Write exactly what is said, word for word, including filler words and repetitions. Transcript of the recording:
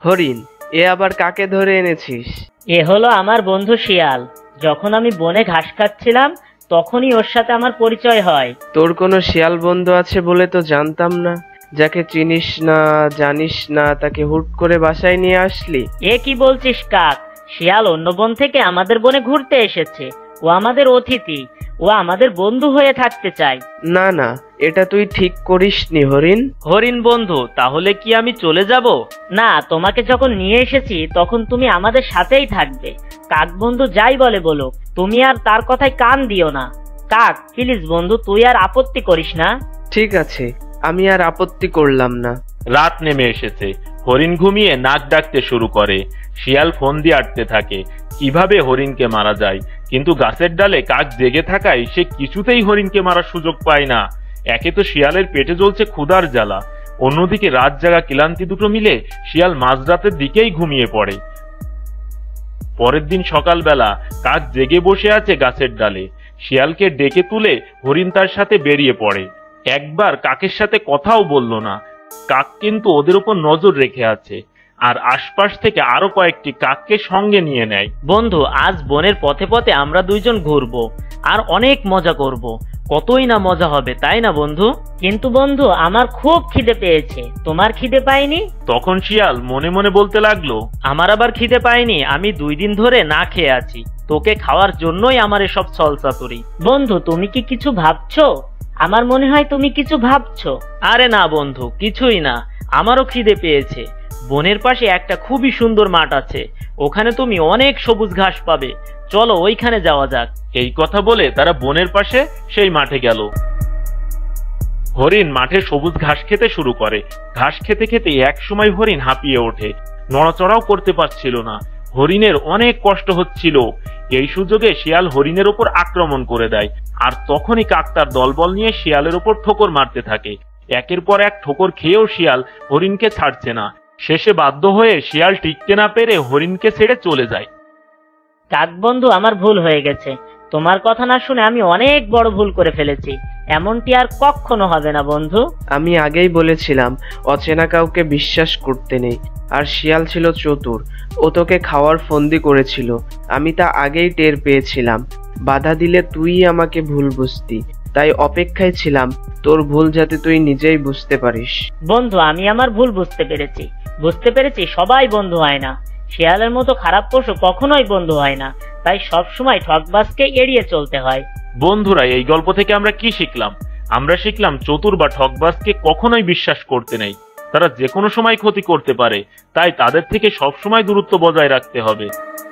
হরিণ, এ আবার কাকে ধরে এনেছিস? এ হলো আমার বন্ধু শিয়াল। যখন আমি বনে ঘাস খাচ্ছিলাম তখনই ওর সাথে আমার পরিচয় হয়। তোর কোনো শিয়াল বন্ধু আছে বলে তো জানতাম না। যাকে চিনিস না জানিস না তাকে হুট করে বাসায় নিয়ে আসলি। এ কি বলছিস কাক? শিয়াল অন্য বন থেকে আমাদের বনে ঘুরতে এসেছে। ও আমাদের অতিথি, ও আমাদের বন্ধু হয়ে থাকতে চায়। না না, এটা তুই ঠিক করিসনি হরিণ। হরিণ বন্ধু, তাহলে কি আমি চলে যাব? না, তোমাকে যখন নিয়ে এসেছি তখন তুমি আমাদের সাথেই থাকবে। কাক বন্ধু যাই বলে বলো, তুমি আর তার কথায় কান দিও না। কাক প্লিজ বন্ধু, তুই আর আপত্তি করিস না। ঠিক আছে, আমি আর আপত্তি করলাম না। রাত নেমে এসেছে। হরিণ ঘুমিয়ে নাক ডাকতে শুরু করে। শিয়াল ফোন দিয়ে আটতে থাকে কিভাবে হরিণকে মারা যায়, কিন্তু গাছের ডালে কাক জেগে থাকায় সে কিছুতেই হরিণকে মারার সুযোগ পায় না। একে তো শিয়ালের পেটে জ্বলছে ক্ষুধার জ্বালা, অন্যদিকে রাত জাগা ক্লান্তি দুটো মিলে শিয়াল মাঝরাতের দিকেই ঘুমিয়ে পড়ে। পরের দিন সকালবেলা কাক জেগে বসে আছে গাছের ডালে। শিয়ালকে ডেকে তুলে হরিণ তার সাথে বেরিয়ে পড়ে। একবার কাকের সাথে কথাও বলল না। কাক কিন্তু ওদের উপর নজর রেখে আছে, আর আশপাশ থেকে আরো কয়েকটি কাককে সঙ্গে নিয়ে নেয়। বন্ধু, আজ বনের পথে পথে আমরা দুইজন ঘুরবো আর অনেক মজা করব। কতই না মজা হবে, তাই না বন্ধু? কিন্তু বন্ধু, আমার খুব খিদে পেয়েছে, তোমার খিদে পাইনি? তখন শিয়াল মনে মনে বলতে লাগলো, আমার আবার খিদে পাইনি, আমি দুই দিন ধরে না খেয়ে আছি। তোকে খাওয়ার জন্যই আমার এসব ছলচাতুরি। বন্ধু, তুমি কি কিছু ভাবছো? আমার মনে হয় তুমি কিছু ভাবছো। আরে না বন্ধু, কিছুই না, আমারও খিদে পেয়েছে। বনের পাশে একটা খুবই সুন্দর মাঠ আছে, ওখানে তুমি অনেক সবুজ ঘাস পাবে। চলো ওইখানে যাওয়া যাক। এই কথা বলে তারা বনের পাশে সেই মাঠে গেল। হরিণ মাঠে সবুজ ঘাস খেতে শুরু করে। ঘাস খেতে খেতে এক সময় হরিণ হাঁপিয়ে ওঠে, নড়াচড়াও করতে পারছিল না। হরিণের অনেক কষ্ট হচ্ছিল। এই সুযোগে শিয়াল হরিণের উপর আক্রমণ করে দেয়, আর তখনই কাক তার দলবল নিয়ে শিয়ালের উপর ঠোকর মারতে থাকে। একের পর এক ঠোকর খেয়েও শিয়াল হরিণকে ছাড়ছে না। শেষে বাধ্য হয়ে শিয়াল টিকতে না পেরে হরিণকে ছেড়ে চলে যায়। কাক বন্ধু, আমার ভুল হয়ে গেছে। তোমার কথা না শুনে আমি অনেক বড় ভুল করে ফেলেছি। এমনটি আর কখনো হবে না বন্ধু। আমি আগেই বলেছিলাম অচেনা কাউকে বিশ্বাস করতে নেই। আর শিয়াল ছিল চতুর, ও তোকে খাওয়ার ফন্দি করেছিল। আমি তা আগেই টের পেয়েছিলাম। বাধা দিলে তুই আমাকে ভুল বুঝতি, তাই অপেক্ষায় ছিলাম তোর ভুল যাতে তুই নিজেই বুঝতে পারিস। বন্ধু, আমি আমার ভুল বুঝতে পেরেছি। বুঝতে পেরেছি সবাই বন্ধু হয় না। শিয়ালের মতো খারাপ পশু কখনোই বন্ধু হয় না, তাই সবসময় ঠকবাজকে এড়িয়ে চলতে হয়। বন্ধুরা, এই গল্প থেকে আমরা কি শিখলাম? আমরা শিখলাম চতুর বা ঠকবাজকে কখনোই বিশ্বাস করতে নেই। তারা যে কোনো সময় ক্ষতি করতে পারে, তাই তাদের থেকে সবসময় দূরত্ব বজায় রাখতে হবে।